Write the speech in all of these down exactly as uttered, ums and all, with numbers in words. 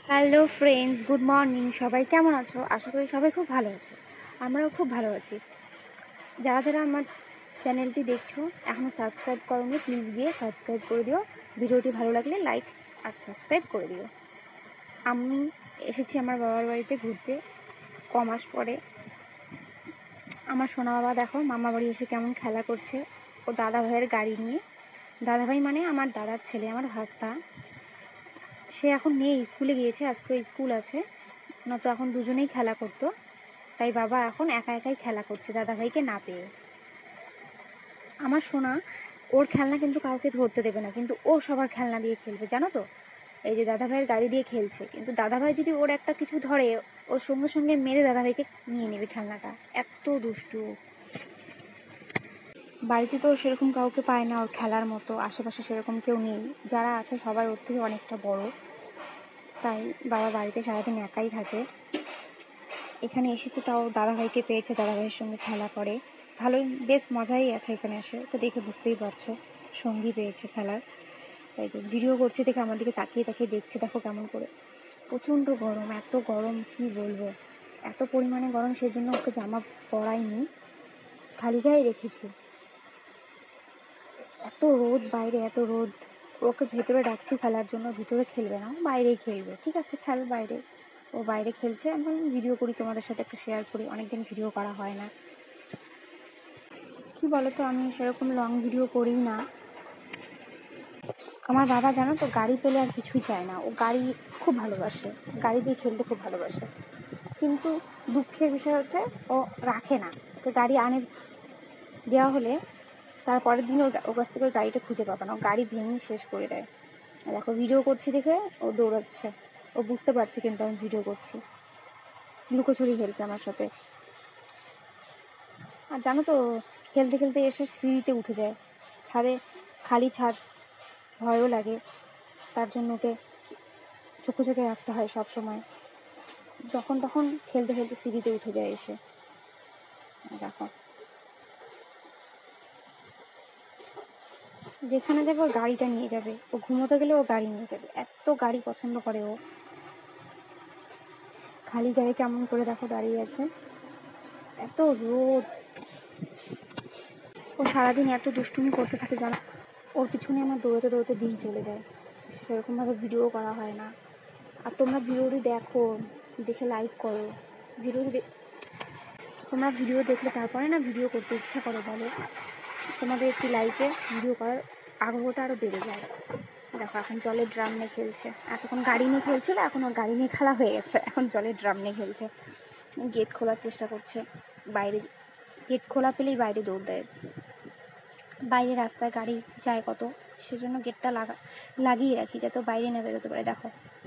Hello friends, good morning. সবাই কেমন আছো? আশা করি সবাই খুব ভালো আছো। আমরাও খুব ভালো আছি। যারা যারা আমার চ্যানেলটি দেখছো এখনও সাবস্ক্রাইব করোনি, প্লিজ গিয়ে সাবস্ক্রাইব করে দিও। ভিডিওটি ভালো লাগলে লাইক আর সাবস্ক্রাইব করে দিও। আমি এসেছি আমার বাবার বাড়িতে ঘুরতে ক মাস পরে। আমার সোনা বাবা দেখো মামা বাড়ি এসে কেমন খেলা করছে ও দাদা ভাইয়ের গাড়ি নিয়ে। দাদা ভাই মানে আমার দাদার ছেলে, আমার ভাস্তা। সে এখন নেই, স্কুলে গিয়েছে, আজকে স্কুল আছে, না তো এখন দুজনেই খেলা করতো। তাই বাবা এখন একা একাই খেলা করছে দাদাভাইকে না পেয়ে। আমার সোনা ওর খেলনা কিন্তু কাউকে ধরতে দেবে না, কিন্তু ও সবার খেলনা দিয়ে খেলবে, জানো তো। এই যে দাদাভাইয়ের গাড়ি দিয়ে খেলছে, কিন্তু দাদাভাই যদি ওর একটা কিছু ধরে ওর সঙ্গে সঙ্গে মেরে দাদাভাইকে নিয়ে নেবে খেলনাটা। এত দুষ্টু। বাড়িতে তো সেরকম কাউকে পায় না ওর খেলার মতো, আশেপাশে সেরকম কেউ নেই। যারা আছে সবাই ওর থেকে অনেকটা বড়, তাই বাবা বাড়িতে সারাদিন একাই থাকে। এখানে এসেছে তাও দাদাভাইকে পেয়েছে, দাদাভাইয়ের সঙ্গে খেলা করে। ভালোই, বেশ মজাই আছে এখানে এসে, তো দেখে বুঝতেই পারছো সঙ্গী পেয়েছে খেলার। তাই যে ভিডিও করছে দেখে আমার দিকে তাকিয়ে তাকিয়ে দেখছে, দেখো কেমন করে। প্রচণ্ড গরম, এত গরম কি বলবো, এত পরিমাণে গরম, সেই জন্য ওকে জামা পরাইনি, খালি গায়ে রেখেছি। এত রোদ বাইরে, এত রোদ। ওকে ভেতরে ডাকছি খেলার জন্য, ভিতরে খেলবে না, বাইরেই খেলবে। ঠিক আছে, খেল বাইরে। ও বাইরে খেলছে, আমি ভিডিও করি, তোমাদের সাথে একটু শেয়ার করি। অনেকদিন ভিডিও করা হয় না। কি বলো তো, আমি সেরকম লং ভিডিও করি না। আমার বাবা জানো তো গাড়ি পেলে আর কিছুই চায় না, ও গাড়ি খুব ভালোবাসে, গাড়ি দিয়ে খেলতে খুব ভালোবাসে। কিন্তু দুঃখের বিষয় হচ্ছে ও রাখে না। ওকে গাড়ি আনে দেওয়া হলে তারপরের দিন ওর ওর কাছ থেকে ওই গাড়িটা খুঁজে পাবে না, ও গাড়ি ভেঙে শেষ করে দেয়। দেখো ভিডিও করছি দেখে ও দৌড়াচ্ছে, ও বুঝতে পারছে কিন্তু আমি ভিডিও করছি, লুকোচুরি খেলছে আমার সাথে। আর জানো তো, খেলতে খেলতে এসে সিঁড়িতে উঠে যায়, ছাদে খালি ছাদ, ভয়ও লাগে। তার জন্য ওকে চোখে চোখে রাখতে হয় সব সময়। যখন তখন খেলতে খেলতে সিঁড়িতে উঠে যায় এসে। দেখো যেখানে যাবে ও গাড়িটা নিয়ে যাবে, ও ঘুমোতে গেলে ও গাড়ি নিয়ে যাবে, এত গাড়ি পছন্দ করে ও। খালি গায়ে কেমন করে দেখো দাঁড়িয়ে আছে, এত রোদ। ও সারাদিন এত দুষ্টুমি করতে থাকে জানো, ওর পিছনে আমার দৌড়াতে দৌড়াতে দিন চলে যায়, সেরকমভাবে ভিডিও করা হয় না। আর তোমরা ভিডিওটি দেখো, দেখে লাইক করো। ভিডিওটি তোমরা ভিডিও দেখলে তারপরে না ভিডিও করতে ইচ্ছা করো, বলো। তোমাদের একটি লাইকে ভিডিও করার আগ্রহটা আরও বেড়ে যায়। দেখো এখন জলের ড্রাম নিয়ে খেলছে, এতক্ষণ গাড়ি নিয়ে খেলছিল, এখন ওর গাড়ি নিয়ে খেলা হয়ে গেছে, এখন জলের ড্রাম নিয়ে খেলছে। গেট খোলার চেষ্টা করছে, বাইরে গেট খোলা পেলেই বাইরে দৌড় দেয়। বাইরে রাস্তায় গাড়ি যায় কত, সেজন্য গেটটা লাগা লাগিয়ে রাখি যাতে বাইরে না বেরোতে পারে। দেখো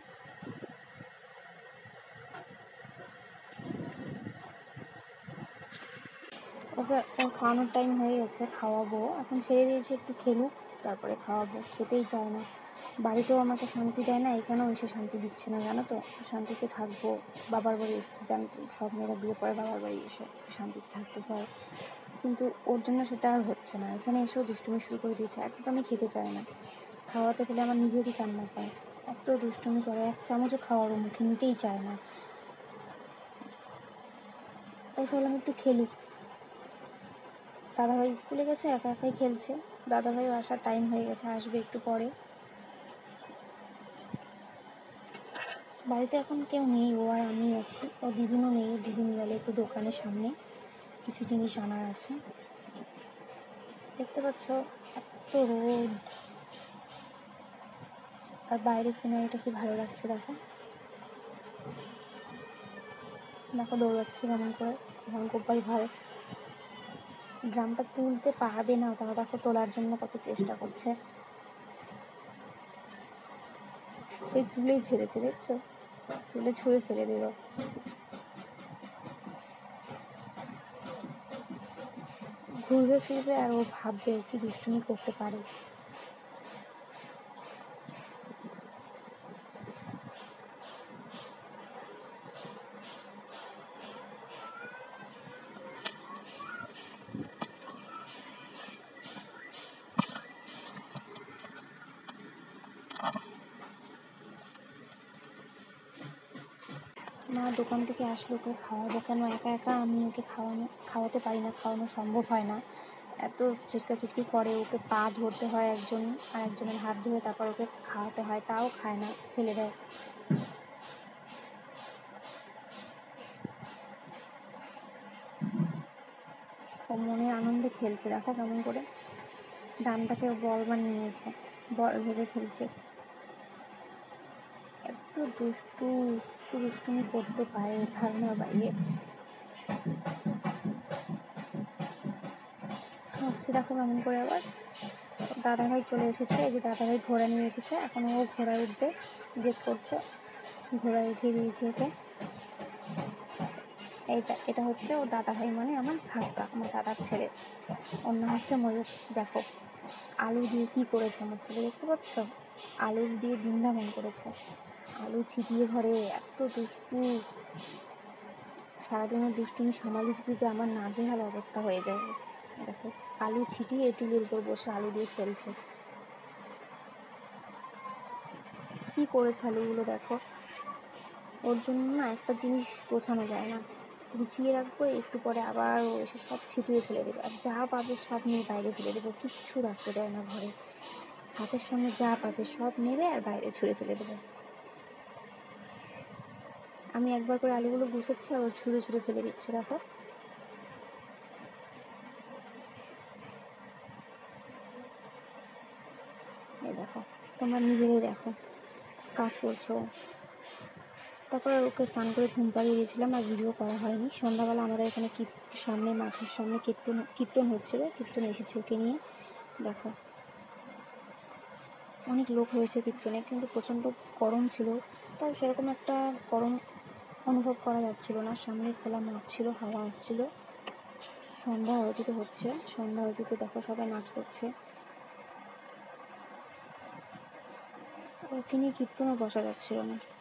ওকে, ওর খাওয়ানোর টাইম হয়ে গেছে, খাওয়াবো। এখন ছেড়ে দিয়েছি একটু খেলুক, তারপরে খাওয়াবো। খেতেই চায় না, বাড়িতেও আমাকে শান্তি দেয় না, এখানেও এসে শান্তি দিচ্ছে না, জানো তো। শান্তিতে থাকবো, বাবার বাড়ি এসেছে, জানো তো সব মেয়েরা বিয়ে পরে বাবার বাড়ি এসে শান্তিতে থাকতে চায়, কিন্তু ওর জন্য সেটা আর হচ্ছে না। এখানে এসেও দুষ্টুমি শুরু করে দিয়েছে, একদমই খেতে চায় না। খাওয়াতে গেলে আমার নিজেরই কান্না পায়, এত দুষ্টুমি করে, এক চামচও খাওয়ারও মুখে নিতেই চায় না। তাই বললাম একটু খেলুক। দাদাভাই স্কুলে গেছে, একা একাই খেলছে। দাদাভাইও আসার টাইম হয়ে গেছে, আসবে একটু পরে। বাড়িতে এখন কেউ নেই, ও আর আমি আছি, ও দিদিনও নেই। দিদিন গেলে একটু দোকানের সামনে কিছু জিনিস আনার আছে। দেখতে পাচ্ছ এত রোদ, আর বাইরের সিনারিটা কি ভালো লাগছে। দেখো দেখো দৌড়াচ্ছে কেমন করে, আমার গোপাল ভাই। ড্রামটা তুলতে পারবে না, তারা দেখো তোলার জন্য কত চেষ্টা করছে। সেই তুলেই ছেড়েছে, দেখছো, তুলে ছুঁড়ে ফেলে দিল। ঘুরবে ফিরবে আর ও ভাববে কি দুষ্টুমি করতে পারে। মা দোকান থেকে আসলে ওকে খাওয়াবো কেন, একা একা আমি ওকে খাওয়ানো খাওয়াতে পারি না, খাওয়ানো সম্ভব হয় না। এত চিটকাচিটকি করে, ওকে পা ধরতে হয় একজন, আর একজনের হাত ধরে তারপর ওকে খাওয়াতে হয়, তাও খায় না, ফেলে দেয়। ও মনে আনন্দে খেলছে, দেখো কেমন করে ডানটাকে বল বানিয়ে নিয়েছে, বল ভেবে খেলছে। এত দুষ্টু, এত দুষ্টুমি করতে পারে ধারণার বাইরে। আসছে দেখো কেমন করে। আবার দাদাভাই চলে এসেছে, এই যে দাদাভাই ঘোড়া নিয়ে এসেছে, এখন ও ঘোড়ায় উঠবে, জেদ করছে। ঘোড়ায় উঠিয়ে দিয়েছি ওকে। এইটা এটা হচ্ছে ও দাদাভাই, মানে আমার ভাস্তা, আমার দাদার ছেলে। ওর নাম হচ্ছে ময়ূর। দেখো আলু দিয়ে কি করেছে আমার ছেলে, দেখতে পাচ্ছ? আলু দিয়ে বৃন্দাবন করেছে, আলু ছিটিয়ে ঘরে। এত দুষ্টু, সারাদিনের দুষ্টুমি সামাল দিতে দিতে আমার নাজেহাল অবস্থা হয়ে যায়। দেখো আলু ছিটিয়ে টুলের উপর বসে আলু দিয়ে খেলছে। কি করেছে আলুগুলো দেখো। ওর জন্য না একটা জিনিস গোছানো যায় না, গুছিয়ে রাখবো, একটু পরে আবার ও এসে সব ছিটিয়ে ফেলে দেবে, আর যা পাবে সব নিয়ে বাইরে ফেলে দেবে, কিচ্ছু রাখতে দেয় না ঘরে। হাতের সামনে যা পাবে সব নেবে আর বাইরে ছুঁড়ে ফেলে দেবে। আমি একবার করে আলুগুলো গুছোচ্ছি আর ও ছুঁড়ে ছুঁড়ে ফেলে দিচ্ছে। দেখো এই দেখো, তোমরা নিজেরাই দেখো কাজ করছে ও। তারপরে ওকে স্নান করে ঘুম পাড়িয়ে দিয়েছিলাম, আর ভিডিও করা হয়নি। সন্ধ্যাবেলা আমাদের এখানে সামনে মাঠের সামনে কীর্তন কীর্তন হচ্ছিলো, কীর্তন এসেছে ওকে নিয়ে। দেখো অনেক লোক হয়েছে কীর্তনে, কিন্তু প্রচণ্ড গরম ছিল, তাও সেরকম একটা গরম অনুভব করা যাচ্ছিল না। সামনে খোলা মাঠ ছিল, হাওয়া আসছিল। সন্ধ্যা আরতিতে হচ্ছে, সন্ধ্যা আরতিতে দেখো সবাই নাচ করছে। ওকে নিয়ে কীর্তনও বসা যাচ্ছিল না।